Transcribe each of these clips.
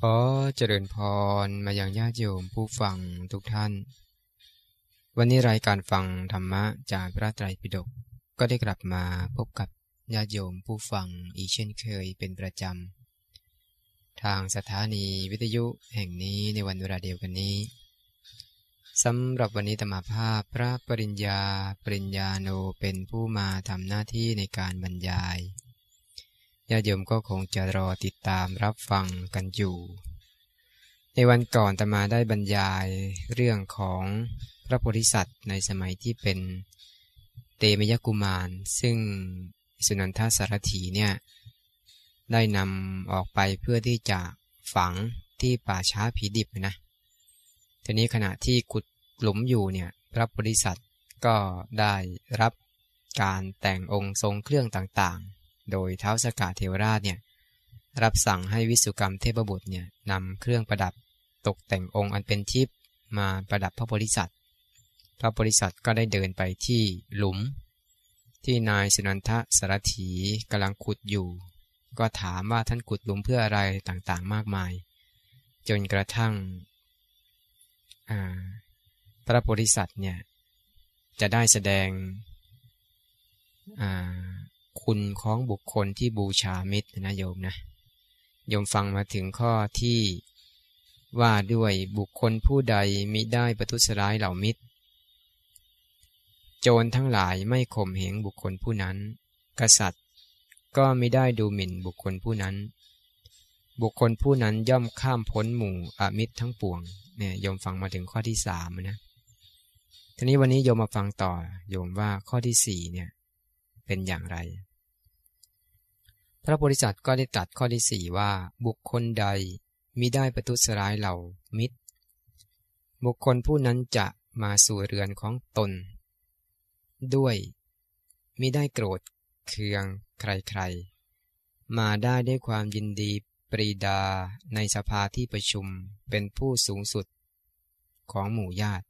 ขอเจริญพรมายังญาติโยมผู้ฟังทุกท่านวันนี้รายการฟังธรรมะจากพระไตรปิฎกก็ได้กลับมาพบกับญาติโยมผู้ฟังอีกเช่นเคยเป็นประจำทางสถานีวิทยุแห่งนี้ในวันเวลาเดียวกันนี้สำหรับวันนี้ธรรมภาพพระปริญญาโนเป็นผู้มาทำหน้าที่ในการบรรยายญาติโยมก็คงจะรอติดตามรับฟังกันอยู่ในวันก่อนอาตมาได้บรรยายเรื่องของพระโพธิสัตว์ในสมัยที่เป็นเตมยกุมารซึ่งสุนันทสารถีเนี่ยได้นำออกไปเพื่อที่จะฝังที่ป่าช้าผีดิบนะทีนี้ขณะที่ขุดหลุมอยู่เนี่ยพระโพธิสัตว์ก็ได้รับการแต่งองค์ทรงเครื่องต่างๆโดยท้าวสกาเทวราชเนี่ยรับสั่งให้วิสุกรรมเทพบุตรเนี่ยนำเครื่องประดับตกแต่งองค์อันเป็นทิพย์มาประดับพระโพธิสัตว์พระโพธิสัตว์ก็ได้เดินไปที่หลุมที่นายสุนันทสารถีกำลังขุดอยู่ก็ถามว่าท่านขุดหลุมเพื่ออะไรต่างๆมากมายจนกระทั่งพระโพธิสัตว์เนี่ยจะได้แสดงคุณของบุคคลที่บูชามิตรนะโยมนะโยมฟังมาถึงข้อที่ว่าด้วยบุคคลผู้ใดมิได้ประทุษร้ายเหล่ามิตรโจรทั้งหลายไม่ข่มเหงบุคคลผู้นั้นกษัตริย์ก็มิได้ดูหมิ่นบุคคลผู้นั้นบุคคลผู้นั้นย่อมข้ามพ้นหมู่อมิตรทั้งปวงเนี่ยโยมฟังมาถึงข้อที่3นะทีนี้วันนี้โยมมาฟังต่อโยมว่าข้อที่4เนี่ยเป็นอย่างไรพระโพธิสัตว์ก็ได้ตรัสข้อที่4ว่าบุคคลใดมิได้ประทุษร้ายเหล่ามิตรบุคคลผู้นั้นจะมาสู่เรือนของตนด้วยมิได้โกรธเคืองใครๆมาได้ด้วยความยินดีปรีดาในสภาที่ประชุมเป็นผู้สูงสุดของหมู่ญาติ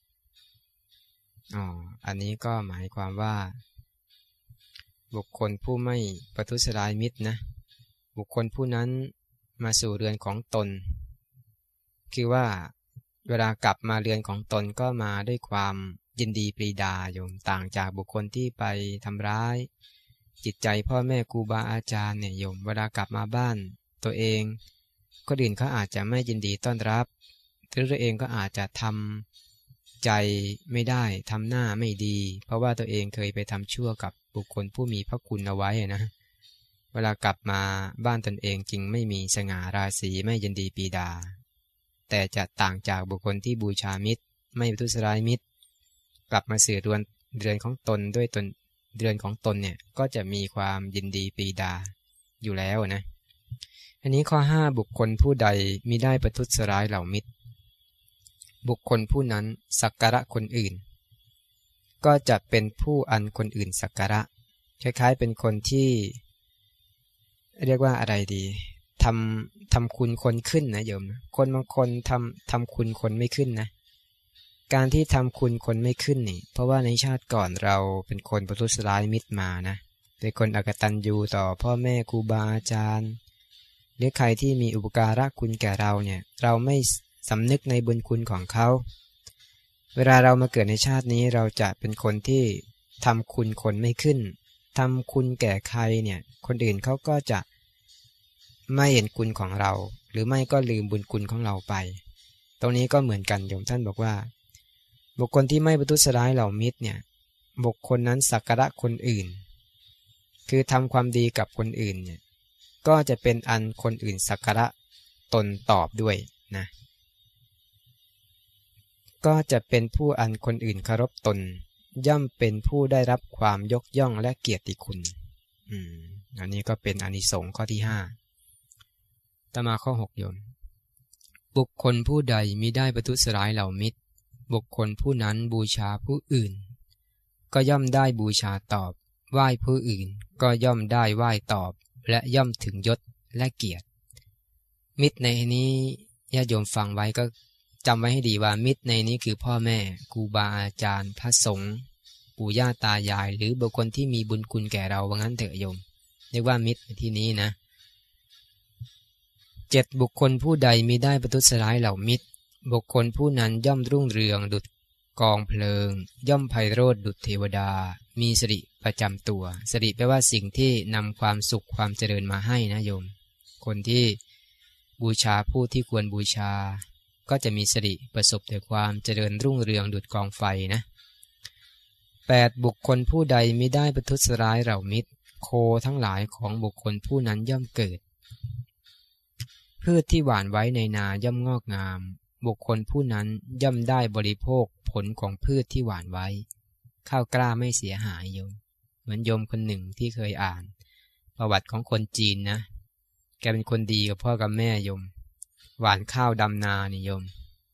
อันนี้ก็หมายความว่าบุคคลผู้ไม่ประทุษร้ายมิตรนะบุคคลผู้นั้นมาสู่เรือนของตนคือว่าเวลากลับมาเรือนของตนก็มาด้วยความยินดีปรีดาโยมต่างจากบุคคลที่ไปทำร้ายจิตใจพ่อแม่ครูบาอาจารย์เนี่ยโยมเวลากลับมาบ้านตัวเองคนอื่นเขาอาจจะไม่ยินดีต้อนรับหรือตัวเองก็อาจจะทำใจไม่ได้ทำหน้าไม่ดีเพราะว่าตัวเองเคยไปทำชั่วกับบุคคลผู้มีพระคุณเอาไว้นะเวลากลับมาบ้านตนเองจึงไม่มีสง่าราศีไม่ยินดีปรีดาแต่จะต่างจากบุคคลที่บูชามิตรไม่ประทุษร้ายมิตรกลับมาสู่เรือนของตนด้วยตนเรือนของตนเนี่ยก็จะมีความยินดีปรีดาอยู่แล้วนะอันนี้ข้อ5บุคคลผู้ใดมิได้ประทุษร้ายเหล่ามิตรบุคคลผู้นั้นสักการะคนอื่นก็จะเป็นผู้อันคนอื่นสักการะคล้ายๆเป็นคนที่เรียกว่าอะไรดีทำคุณคนขึ้นนะโยมคนบางคนทำคุณคนไม่ขึ้นนะการที่ทำคุณคนไม่ขึ้นนี่เพราะว่าในชาติก่อนเราเป็นคนประทุษร้ายมิตรมานะเป็นคนอกตัญญูต่อพ่อแม่ครูบาอาจารย์หรือใครที่มีอุปการะคุณแก่เราเนี่ยเราไม่สำนึกในบุญคุณของเขาเวลาเรามาเกิดในชาตินี้เราจะเป็นคนที่ทำคุณคนไม่ขึ้นทำคุณแก่ใครเนี่ยคนอื่นเขาก็จะไม่เห็นคุณของเราหรือไม่ก็ลืมบุญคุณของเราไปตรงนี้ก็เหมือนกันโยมท่านบอกว่าบุคคลที่ไม่ประทุษร้ายเหล่ามิตรเนี่ยบุคคลนั้นสักการะคนอื่นคือทำความดีกับคนอื่นเนี่ยก็จะเป็นอันคนอื่นสักการะตนตอบด้วยนะก็จะเป็นผู้อันคนอื่นเคารพตนย่อมเป็นผู้ได้รับความยกย่องและเกียรติคุณอันนี้ก็เป็นอานิสงส์ข้อที่5ต่อมาข้อ6โยมบุคคลผู้ใดมิได้ประทุษร้ายเหล่ามิตรบุคคลผู้นั้นบูชาผู้อื่นก็ย่อมได้บูชาตอบไหว้ผู้อื่นก็ย่อมได้ไหว้ตอบและย่อมถึงยศและเกียรติมิตรในนี้ญาติโยมฟังไว้ก็จำไว้ให้ดีว่ามิตรในนี้คือพ่อแม่ครูบาอาจารย์พระสงฆ์ปู่ย่าตายายหรือบุคคลที่มีบุญคุณแก่เราว่างั้นเถอะโยมเรียกว่ามิตรในที่นี้นะ 7บุคคลผู้ใดมิได้ประทุษร้ายเหล่ามิตรบุคคลผู้นั้นย่อมรุ่งเรืองดุจกองเพลิงย่อมไพโรจน์ดุจเทวดามีสิริประจำตัวสิริแปลว่าสิ่งที่นำความสุขความเจริญมาให้นะโยมคนที่บูชาผู้ที่ควรบูชาก็จะมีสิริประสบแต่ความเจริญรุ่งเรืองดุจกองไฟนะ8บุคคลผู้ใดมิได้ประทุษร้ายเหล่ามิตรโคทั้งหลายของบุคคลผู้นั้นย่อมเกิดพืชที่หว่านไว้ในนาย่อมงอกงามบุคคลผู้นั้นย่อมได้บริโภคผลของพืชที่หว่านไว้ข้าวกล้าไม่เสียหายโยมเหมือนโยมคนหนึ่งที่เคยอ่านประวัติของคนจีนนะแกเป็นคนดีกับพ่อกับแม่โยมหว่านข้าวดำนานี่โยม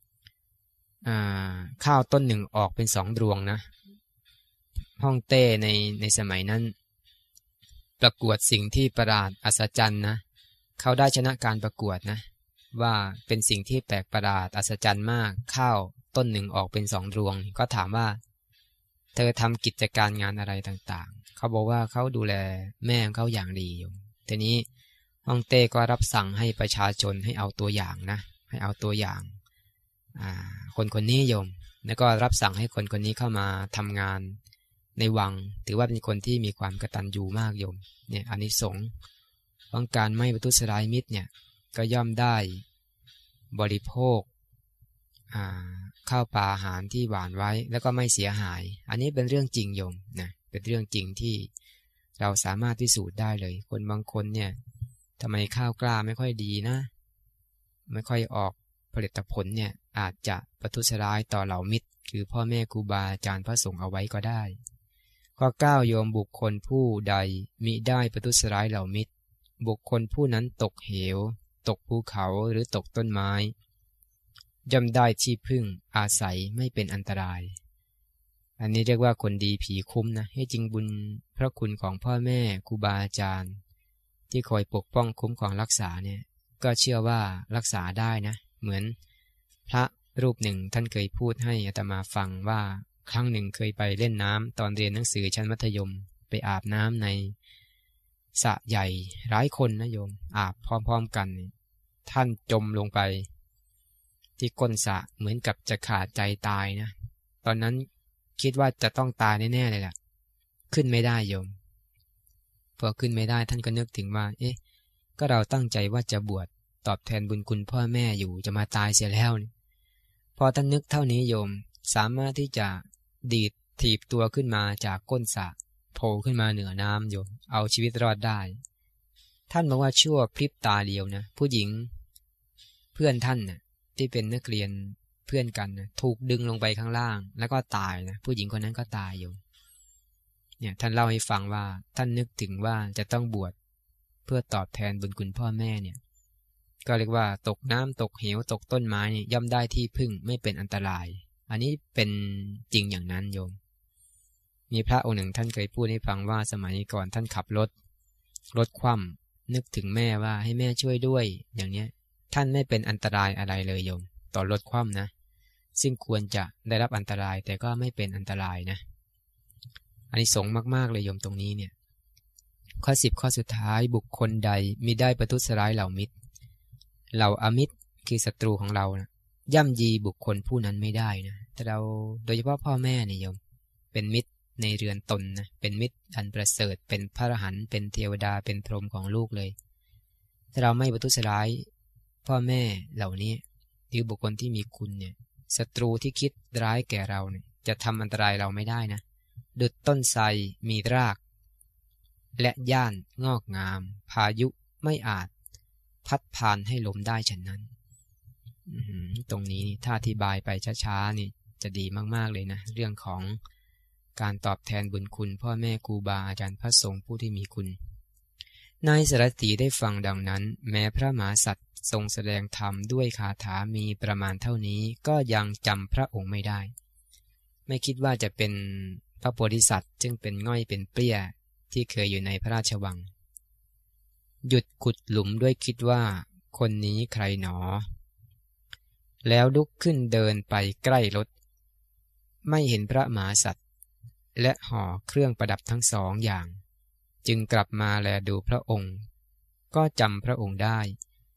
ข้าวต้นหนึ่งออกเป็น2 รวงนะฮ่องเต้ในสมัยนั้นประกวดสิ่งที่ประหลาดอัศจรรย์นะเขาได้ชนะการประกวดนะว่าเป็นสิ่งที่แปลกประหลาดอัศจรรย์มากข้าวต้นหนึ่งออกเป็น2 รวงก็ถามว่าเธอทำกิจการงานอะไรต่างๆเขาบอกว่าเขาดูแลแม่ของเขาอย่างดีอยู่ทีนี้ฮ่องเต้ก็รับสั่งให้ประชาชนให้เอาตัวอย่างนะให้เอาตัวอย่างคนนี้โยมแล้วก็รับสั่งให้คนนี้เข้ามาทำงานในวังถือว่าเป็นคนที่มีความกตัญญูมากโยมเนี่ยอานิสงส์ของการไม่ประทุษร้ายมิตรเนี่ยก็ย่อมได้บริโภคข้าวปลาอาหารที่หว่านไว้แล้วก็ไม่เสียหายอันนี้เป็นเรื่องจริงโยมนะเป็นเรื่องจริงที่เราสามารถพิสูจน์ได้เลยคนบางคนเนี่ยทำไมข้าวกล้าไม่ค่อยดีนะไม่ค่อยออกผลิตผลเนี่ยอาจจะประทุษร้ายต่อเหล่ามิตรคือพ่อแม่ครูบาอาจารย์พระสงฆ์เอาไว้ก็ได้ข้อ9โยมบุคคลผู้ใดมิได้ประทุษร้ายเหล่ามิตรบุคคลผู้นั้นตกเหวตกภูเขาหรือตกต้นไม้ย่อมได้ที่พึ่งอาศัยไม่เป็นอันตรายอันนี้เรียกว่าคนดีผีคุ้มนะให้จริงบุญพระคุณของพ่อแม่ครูบาอาจารย์ที่คอยปกป้องคุ้มครองรักษาเนี่ยก็เชื่อว่ารักษาได้นะเหมือนพระรูปหนึ่งท่านเคยพูดให้อาตมาฟังว่าครั้งหนึ่งเคยไปเล่นน้ำตอนเรียนหนังสือชั้นมัธยมไปอาบน้ำในสระใหญ่หลายคนนะโยมอาบพร้อมๆกันท่านจมลงไปที่ก้นสระเหมือนกับจะขาดใจตายนะตอนนั้นคิดว่าจะต้องตายแน่ๆเลยล่ะขึ้นไม่ได้โยมพอขึ้นไม่ได้ท่านก็นึกถึงว่าก็เราตั้งใจว่าจะบวชตอบแทนบุญคุณพ่อแม่อยู่จะมาตายเสียแล้วนี่พอท่านนึกเท่านี้โยมสามารถที่จะดีดถีบตัวขึ้นมาจากก้นสระโผล่ขึ้นมาเหนือน้ำโยมเอาชีวิตรอดได้ท่านบอกว่าชั่วพริบตาเดียวนะผู้หญิงเพื่อนท่านนะที่เป็นนักเรียนเพื่อนกันนะถูกดึงลงไปข้างล่างแล้วก็ตายนะผู้หญิงคนนั้นก็ตายโยมเนี่ยท่านเล่าให้ฟังว่าท่านนึกถึงว่าจะต้องบวชเพื่อตอบแทนบุญคุณพ่อแม่เนี่ยก็เรียกว่าตกน้ำตกเหวตกต้นไม้เนี่ยย่อมได้ที่พึ่งไม่เป็นอันตรายอันนี้เป็นจริงอย่างนั้นโยมมีพระองค์หนึ่งท่านเคยพูดให้ฟังว่าสมัยก่อนท่านขับรถคว่ำนึกถึงแม่ว่าให้แม่ช่วยด้วยอย่างเนี้ยท่านไม่เป็นอันตรายอะไรเลยโยมต่อรถคว่ำนะซึ่งควรจะได้รับอันตรายแต่ก็ไม่เป็นอันตรายนะอันนี้สงมากๆเลยโยมตรงนี้เนี่ยข้อ10ข้อสุดท้ายบุคคลใดมิได้ประทุษร้ายเหล่ามิตรเหล่าอมิตรคือศัตรูของเรานะย่ำยีบุคคลผู้นั้นไม่ได้นะแต่เราโดยเฉพาะพ่อแม่เนี่ยโยมเป็นมิตรในเรือนตนนะเป็นมิตรอันประเสริฐเป็นพระอรหันต์เป็นเทวดาเป็นพรหมของลูกเลยถ้าเราไม่ประทุษร้ายพ่อแม่เหล่านี้หรือบุคคลที่มีคุณเนี่ยศัตรูที่คิดร้ายแก่เราเนี่ยจะทำอันตรายเราไม่ได้นะดุจต้นไทรมีรากและย่านงอกงามพายุไม่อาจพัดพานให้ล้มได้ฉะนั้นตรงนี้ถ้าอธิบายไปช้าๆนี่จะดีมากๆเลยนะเรื่องของการตอบแทนบุญคุณพ่อแม่ครูบาอาจารย์พระสงฆ์ผู้ที่มีคุณนายสารถีได้ฟังดังนั้นแม้พระมหาสัตว์ทรงแสดงธรรมด้วยคาถามีประมาณเท่านี้ก็ยังจำพระองค์ไม่ได้ไม่คิดว่าจะเป็นพระโพธิสัตว์ซึ่งเป็นง่อยเป็นเปรี้ยที่เคยอยู่ในพระราชวังหยุดขุดหลุมด้วยคิดว่าคนนี้ใครหนอแล้วลุกขึ้นเดินไปใกล้รถไม่เห็นพระมหาสัตว์และห่อเครื่องประดับทั้ง2อย่างจึงกลับมาแลดูพระองค์ก็จำพระองค์ได้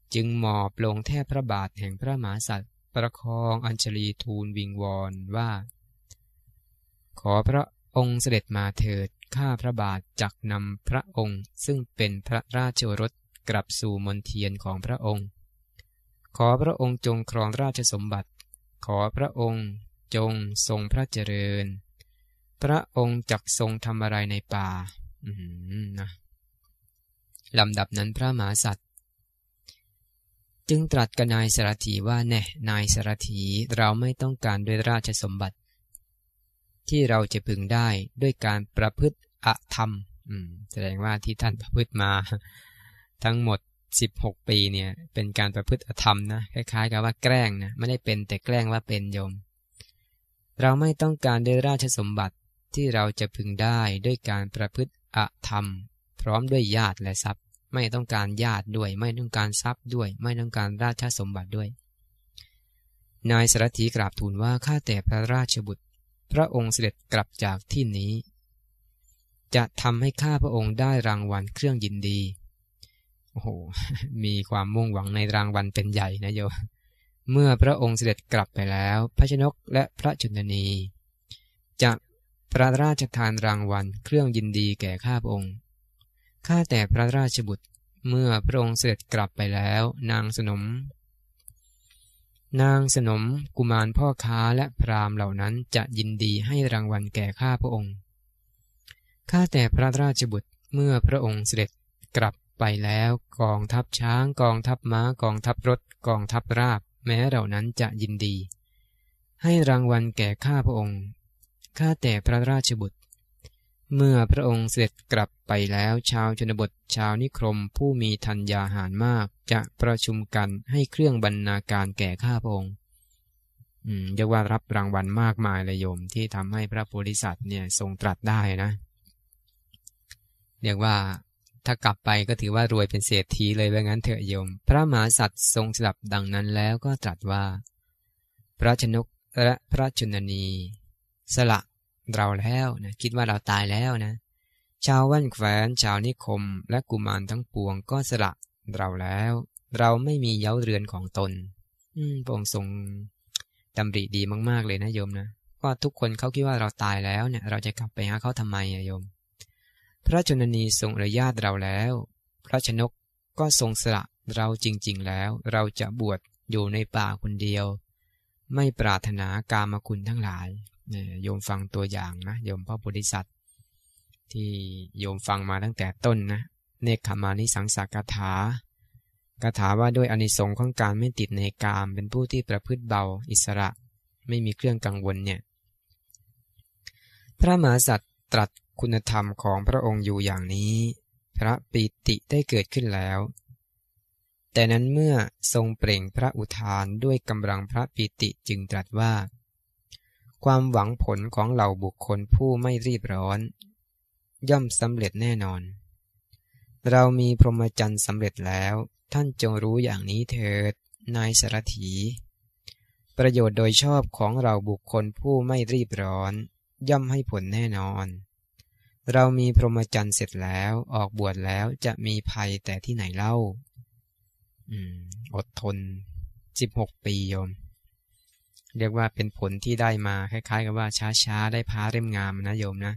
จึงหมอบลงแทบพระบาทแห่งพระมหากษัตริย์ประคองอัญชลีทูลวิงวอนว่าขอพระองค์เสด็จมาเถิดข้าพระบาทจักนำพระองค์ซึ่งเป็นพระราชโอรสกลับสู่มณฑียนของพระองค์ขอพระองค์จงครองราชสมบัติขอพระองค์จงทรงพระเจริญพระองค์จักทรงทำอะไรในป่านะลำดับนั้นพระมหากษัตริย์จึงตรัสกับนายสารถีว่าแน่นายสารถีเราไม่ต้องการด้วยราชสมบัติที่เราจะพึงได้ด้วยการประพฤติอธรรมแสดงว่าที่ท่านประพฤติมาทั้งหมด16 ปีเนี่ยเป็นการประพฤติอธรรมนะคล้ายๆกับว่าแกล้งนะไม่ได้เป็นแต่แกล้งว่าเป็นโยมเราไม่ต้องการด้วยราชสมบัติที่เราจะพึงได้ด้วยการประพฤติอธรรมพร้อมด้วยญาติและทรัพย์ไม่ต้องการญาติด้วยไม่ต้องการทรัพย์ด้วยไม่ต้องการราชสมบัติด้วยนายสารถีกราบทูลว่าข้าแต่พระราชบุตรพระองค์เสด็จกลับจากที่นี้จะทำให้ข้าพระองค์ได้รางวัลเครื่องยินดีโอ้โหมีความมุ่งหวังในรางวัลเป็นใหญ่นะโยมเมื่อพระองค์เสด็จกลับไปแล้วพระชนกและพระจุลนีจะพระราชทานรางวัลเครื่องยินดีแก่ข้าพระองค์ข้าแต่พระราชบุตรเมื่อพระองค์เสด็จกลับไปแล้วนางสนมกุมารพ่อค้าและพราหมณ์เหล่านั้นจะยินดีให้รางวัลแก่ข้าพระองค์ข้าแต่พระราชบุตรเมื่อพระองค์เสด็จกลับไปแล้วกองทัพช้างกองทัพม้ากองทัพรถกองทัพราบแม้เหล่านั้นจะยินดีให้รางวัลแก่ข้าพระองค์ข้าแต่พระราชบุตรเมื่อพระองค์เสด็จกลับไปแล้วชาวชนบทชาวนิคมผู้มีธัญญาหารมากจะประชุมกันให้เครื่องบรรณาการแก่ข้าพระองค์เรียกว่ารับรางวัลมากมายเลยโยมที่ทำให้พระโพธิสัตว์เนี่ยทรงตรัสได้นะเรียกว่าถ้ากลับไปก็ถือว่ารวยเป็นเศรษฐีเลยว่างั้นเถอะโยมพระมหากษัตริย์ทรงสดับดังนั้นแล้วก็ตรัสว่าพระชนกและพระชนนีสละเราแล้วนะคิดว่าเราตายแล้วนะชาวแว่นแคว้นชาวนิคมและกุมารทั้งปวงก็สละเราแล้วเราไม่มีเย้าเรือนของตนพระองค์ทรงดำริดีมากๆเลยนะโยมนะก็ทุกคนเขาคิดว่าเราตายแล้วเนี่ยเราจะกลับไปหาเขาทำไมโยมพระชนนีทรงอนุญาตเราแล้วพระชนกก็ทรงสละเราจริงๆแล้วเราจะบวชอยู่ในป่าคนเดียวไม่ปรารถนากามคุณทั้งหลายโยมฟังตัวอย่างนะโยมพระโพธิสัตว์ที่โยมฟังมาตั้งแต่ต้นนะเนกขมานิสังสกถาว่าด้วยอานิสงส์ของการไม่ติดในกามเป็นผู้ที่ประพฤติเบาอิสระไม่มีเครื่องกังวลเนี่ยพระมหากษัตริย์ตรัสคุณธรรมของพระองค์อยู่อย่างนี้พระปีติได้เกิดขึ้นแล้วแต่นั้นเมื่อทรงเปล่งพระอุทานด้วยกำลังพระปีติจึงตรัสว่าความหวังผลของเหล่าบุคคลผู้ไม่รีบร้อนย่อมสำเร็จแน่นอนเรามีพรหมจรรย์สำเร็จแล้วท่านจงรู้อย่างนี้เถิดนายสารถีประโยชน์โดยชอบของเราบุคคลผู้ไม่รีบร้อนย่อมให้ผลแน่นอนเรามีพรหมจรรย์เสร็จแล้วออกบวชแล้วจะมีภัยแต่ที่ไหนเล่าอดทน16 ปีโยมเรียกว่าเป็นผลที่ได้มาคล้ายๆกับว่าช้าๆได้พ้าเล่มงามนะโยมนะ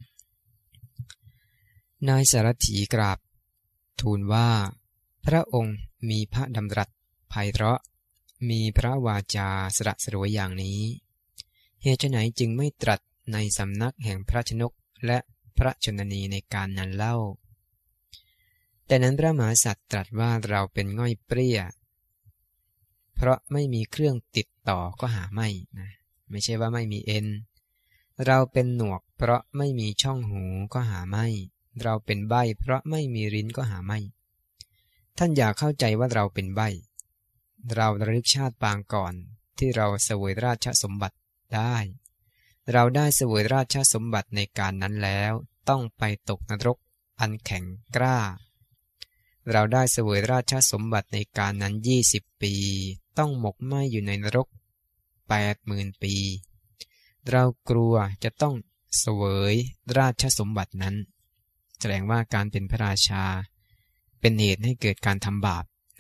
นายสารถีกราบทูลว่าพระองค์มีพระดำรัสไพเราะมีพระวาจาสระสรวยอย่างนี้เหตุไฉนจึงไม่ตรัสในสำนักแห่งพระชนกและพระชนนีในการนั้นเล่าแต่นั้นพระมหากษัตริย์ตรัสว่าเราเป็นง่อยเปรี้ยเพราะไม่มีเครื่องติดต่อก็หาไม่นะไม่ใช่ว่าไม่มีเอ็นเราเป็นหนวกเพราะไม่มีช่องหูก็หาไม่เราเป็นใบ้เพราะไม่มีลิ้นก็หาไม่ท่านอย่าเข้าใจว่าเราเป็นใบ้เราระลึกชาติปางก่อนที่เราเสวยราชสมบัติได้เราได้เสวยราชสมบัติในการนั้นแล้วต้องไปตกนรกอันแข็งกล้าเราได้เสวยราชสมบัติในการนั้น20 ปีต้องหมกไหม้อยู่ในนรก80,000 ปีเรากลัวจะต้องเสวยราชสมบัตินั้นแสดงว่าการเป็นพระราชาเป็นเหตุให้เกิดการทำบาป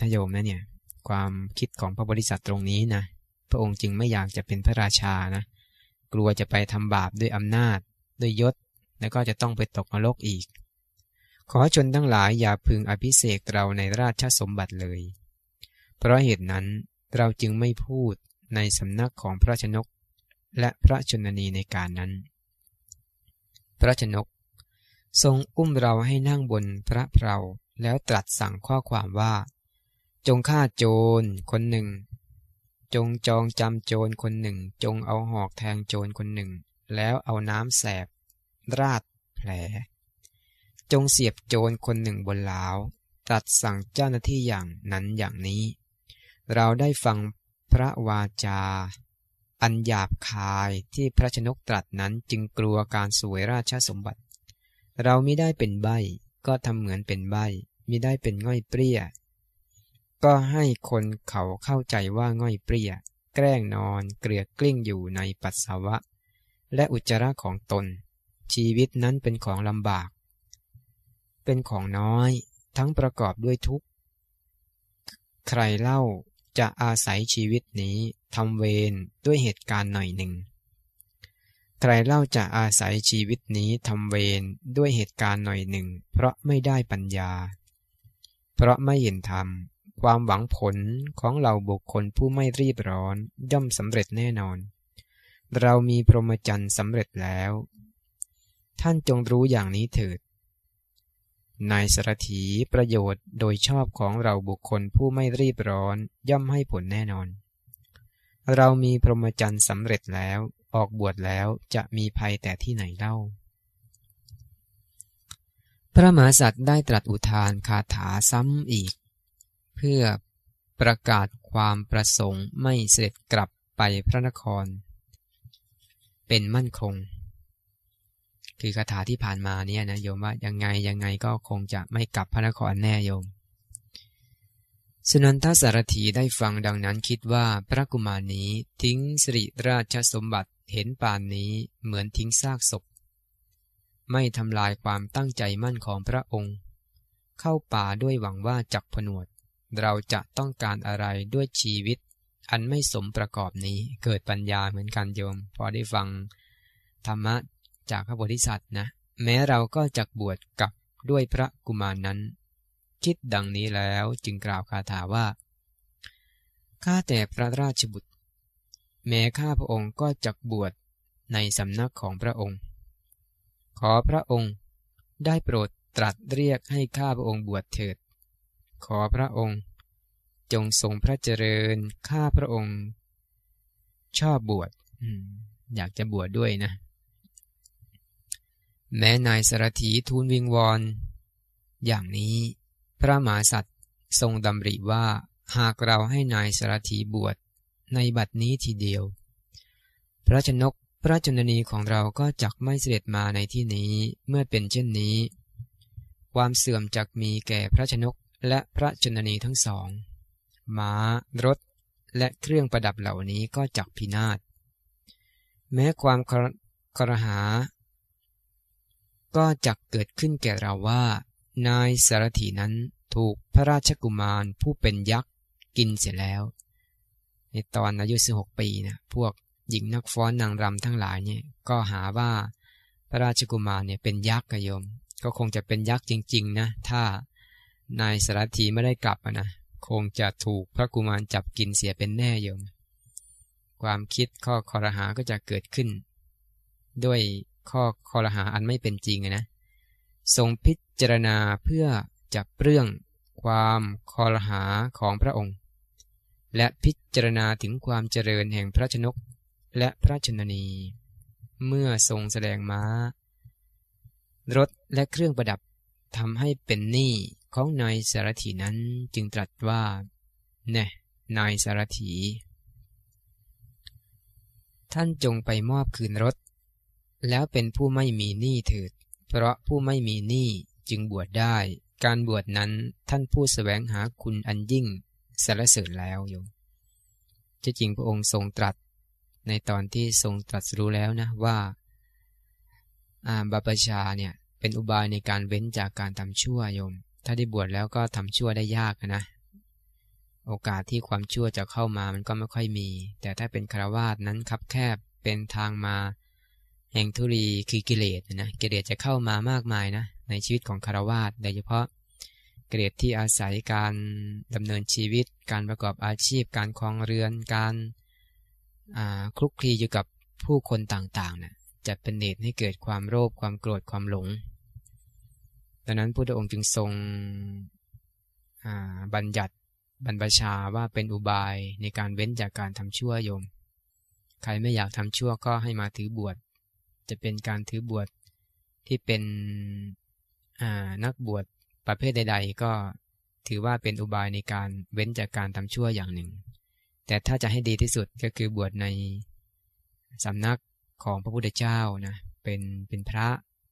นะโยมนะเนี่ยความคิดของพระโพธิสัตว์ตรงนี้นะพระองค์จึงไม่อยากจะเป็นพระราชานะกลัวจะไปทำบาปด้วยอำนาจด้วยยศแล้วก็จะต้องไปตกนรกอีกขอชนทั้งหลายอย่าพึงอภิเษกเราในราชสมบัติเลยเพราะเหตุนั้นเราจึงไม่พูดในสำนักของพระชนกและพระชนนีในการนั้นพระชนกทรงอุ้มเราให้นั่งบนพระเพลาแล้วตรัสสั่งข้อความว่าจงฆ่าโจรคนหนึ่งจงจองจำโจรคนหนึ่งจงเอาหอกแทงโจรคนหนึ่งแล้วเอาน้ำแสบราดแผลจงเสียบโจรคนหนึ่งบนหลาวตรัสสั่งเจ้าหน้าที่อย่างนั้นอย่างนี้เราได้ฟังพระวาจาอันหยาบคายที่พระชนกตรัสนั้นจึงกลัวการสวยราชสมบัติเรามิได้เป็นใบ้ก็ทำเหมือนเป็นใบ้มิได้เป็นง่อยเปรี้ยก็ให้คนเขาเข้าใจว่าง่อยเปรี้ยแกล้งนอนเกลือกกลิ้งอยู่ในปัสสาวะและอุจจาระของตนชีวิตนั้นเป็นของลำบากเป็นของน้อยทั้งประกอบด้วยทุกข์ใครเล่าจะอาศัยชีวิตนี้ทำเวรด้วยเหตุการณ์หน่อยหนึ่งใครเล่าจะอาศัยชีวิตนี้ทำเวรด้วยเหตุการณ์หน่อยหนึ่งเพราะไม่ได้ปัญญาเพราะไม่เห็นธรรมความหวังผลของเราบุคคลผู้ไม่รีบร้อนย่อมสำเร็จแน่นอนเรามีพรหมจรรย์สำเร็จแล้วท่านจงรู้อย่างนี้เถิดนายสารถีประโยชน์โดยชอบของเราบุคคลผู้ไม่รีบร้อนย่อมให้ผลแน่นอนเรามีพรหมจรรย์สำเร็จแล้วออกบวชแล้วจะมีภัยแต่ที่ไหนเล่าพระมหากษัตริย์ได้ตรัสอุทานคาถาซ้ำอีกเพื่อประกาศความประสงค์ไม่เสด็จกลับไปพระนครเป็นมั่นคงคือคาถาที่ผ่านมาเนี่ยนะโยมว่ายังไงก็คงจะไม่กลับพระนครแน่โยมสุนันทสารถีได้ฟังดังนั้นคิดว่าพระกุมารนี้ทิ้งสิริราชสมบัติเห็นป่านนี้เหมือนทิ้งซากศพไม่ทำลายความตั้งใจมั่นของพระองค์เข้าป่าด้วยหวังว่าจักผนวดเราจะต้องการอะไรด้วยชีวิตอันไม่สมประกอบนี้เกิดปัญญาเหมือนกันโยมพอได้ฟังธรรมะจากพระโพธิสัตว์นะแม้เราก็จักบวชกับด้วยพระกุมารนั้นคิดดังนี้แล้วจึงกล่าวคาถาว่าข้าแต่พระราชบุตรแม้ข้าพระองค์ก็จักบวชในสำนักของพระองค์ขอพระองค์ได้โปรดตรัสเรียกให้ข้าพระองค์บวชเถิดขอพระองค์จงทรงพระเจริญข้าพระองค์ชอบบวชอยากจะบวชด้วยนะแม้นายสารถีทูลวิงวอนอย่างนี้พระมหากษัตริย์ทรงดำริว่าหากเราให้นายสารถีบวชในบัดนี้ทีเดียวพระชนกพระชนนีของเราก็จักไม่เสด็จมาในที่นี้เมื่อเป็นเช่นนี้ความเสื่อมจักมีแก่พระชนกและพระชนนีทั้งสองม้ารถและเครื่องประดับเหล่านี้ก็จักพินาศแม้ความครหาก็จักเกิดขึ้นแก่เราว่านายสารถีนั้นถูกพระราชกุมารผู้เป็นยักษ์กินเสียแล้วในตอนอายุ16 ปีนะพวกหญิงนักฟ้อนนางรำทั้งหลายเนี่ยก็หาว่าพระราชกุมารเนี่ยเป็นยักษ์โยมก็คงจะเป็นยักษ์จริงๆนะถ้านายสารถีไม่ได้กลับนะคงจะถูกพระกุมารจับกินเสียเป็นแน่โยมความคิดข้อคอรหาก็จะเกิดขึ้นด้วยข้อคอรหาอันไม่เป็นจริงนะทรงพิจารณาเพื่อจะเปลื้องความคอรหาของพระองค์และพิจารณาถึงความเจริญแห่งพระชนกและพระชนนีเมื่อทรงแสดงม้ารถและเครื่องประดับทำให้เป็นหนี้ของนายสารถีนั้นจึงตรัสว่าแน่นายสารถีท่านจงไปมอบคืนรถแล้วเป็นผู้ไม่มีหนี้เถิดเพราะผู้ไม่มีหนี้จึงบวชได้การบวชนั้นท่านผู้แสวงหาคุณอันยิ่งสรรเสริญแล้วโยมที่จริงพระองค์ทรงตรัสในตอนที่ทรงตรัสรู้แล้วนะว่าบาปชาเนี่ยเป็นอุบายในการเว้นจากการทำชั่วโยมถ้าได้บวชแล้วก็ทำชั่วได้ยากนะโอกาสที่ความชั่วจะเข้ามามันก็ไม่ค่อยมีแต่ถ้าเป็นฆราวาสนั้นคับแคบเป็นทางมาแห่งทุลีคือกิเลสนะกิเลสจะเข้ามามากมายนะในชีวิตของฆราวาสโดยเฉพาะกิเลสที่อาศัยการดำเนินชีวิตการประกอบอาชีพการครองเรือนการคลุกคลีอยู่กับผู้คนต่างๆนะจะเป็นเหตุให้เกิดความโลภความโกรธความหลงดังนั้นพระพุทธองค์จึงทรงบัญญัติบรรพชาว่าเป็นอุบายในการเว้นจากการทำชั่วโยมใครไม่อยากทำชั่วก็ให้มาถือบวชจะเป็นการถือบวชที่เป็นนักบวชประเภทใดๆก็ถือว่าเป็นอุบายในการเว้นจากการทำชั่วอย่างหนึ่งแต่ถ้าจะให้ดีที่สุดก็คือบวชในสำนักของพระพุทธเจ้านะเป็นพระ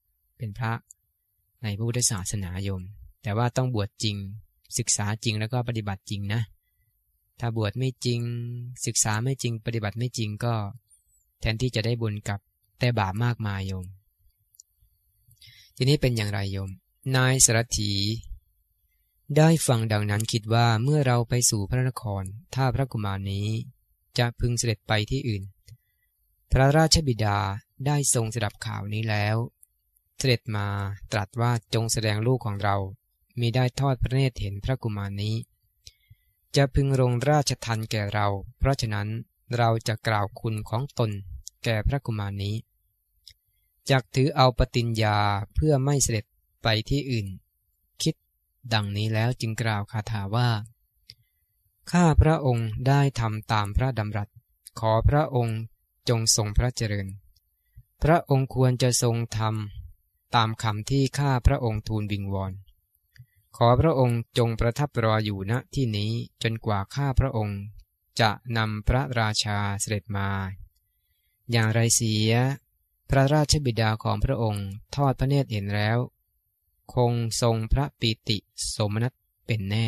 ในพระพุทธศาสนาโยมแต่ว่าต้องบวชจริงศึกษาจริงแล้วก็ปฏิบัติจริงนะถ้าบวชไม่จริงศึกษาไม่จริงปฏิบัติไม่จริงก็แทนที่จะได้บุญกับแต่บาปมากมายโยมทีนี้เป็นอย่างไรโยมนายสารถีได้ฟังดังนั้นคิดว่าเมื่อเราไปสู่พระนครถ้าพระกุมารนี้จะพึงเสด็จไปที่อื่นพระราชบิดาได้ทรงสดับข่าวนี้แล้วเสด็จมาตรัสว่าจงแสดงลูกของเรามิได้ทอดพระเนตรเห็นพระกุมารนี้จะพึงลงราชทัณฑ์แก่เราเพราะฉะนั้นเราจะกล่าวคุณของตนแก่พระกุมารนี้จักถือเอาปฏิญญาเพื่อไม่เสด็จไปที่อื่นคิดดังนี้แล้วจึงกล่าวคาถาว่าข้าพระองค์ได้ทำตามพระดำรัสขอพระองค์จงทรงพระเจริญพระองค์ควรจะทรงทำตามคำที่ข้าพระองค์ทูลวิงวอนขอพระองค์จงประทับรออยู่ณที่นี้จนกว่าข้าพระองค์จะนำพระราชาเสด็จมาอย่างไรเสียพระราชบิดาของพระองค์ทอดพระเนตรเห็นแล้วคงทรงพระปีติโสมนัสเป็นแน่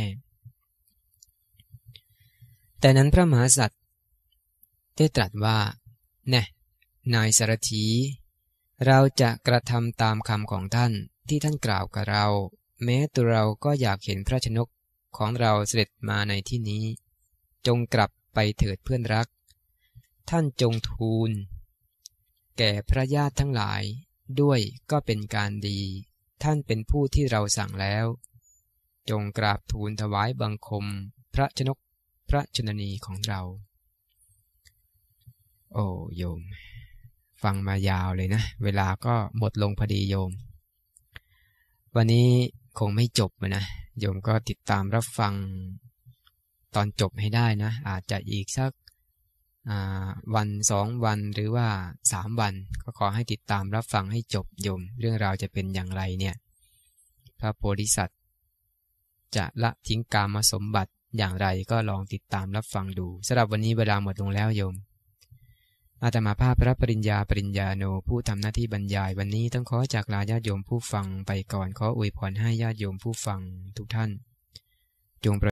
แต่นั้นพระมหาสัตว์ได้ตรัสว่าแน่นายสารถีเราจะกระทำตามคำของท่านที่ท่านกล่าวกับเราแม้ตัวเราก็อยากเห็นพระชนกของเราเสด็จมาในที่นี้จงกลับไปเถิดเพื่อนรักท่านจงทูลแก่พระญาติทั้งหลายด้วยก็เป็นการดีท่านเป็นผู้ที่เราสั่งแล้วจงกราบทูลถวายบังคมพระชนกพระชนนีของเราโอ้โยมฟังมายาวเลยนะเวลาก็หมดลงพอดีโยมวันนี้คงไม่จบนะโยมก็ติดตามรับฟังตอนจบให้ได้นะอาจจะอีกสักวัน2 วันหรือว่า3 วันก็ขอให้ติดตามรับฟังให้จบโยมเรื่องราวจะเป็นอย่างไรเนี่ยพระโพธิสัตว์จะละทิ้งกามสมบัติอย่างไรก็ลองติดตามรับฟังดูสำหรับวันนี้เวลาหมดลงแล้วโยมอาตมาภาพพระปริญญาโนผู้ทำหน้าที่บรรยายวันนี้ต้องขอจากลาญาติโยมผู้ฟังไปก่อนขออวยพรให้ญาติโยมผู้ฟังทุกท่านจง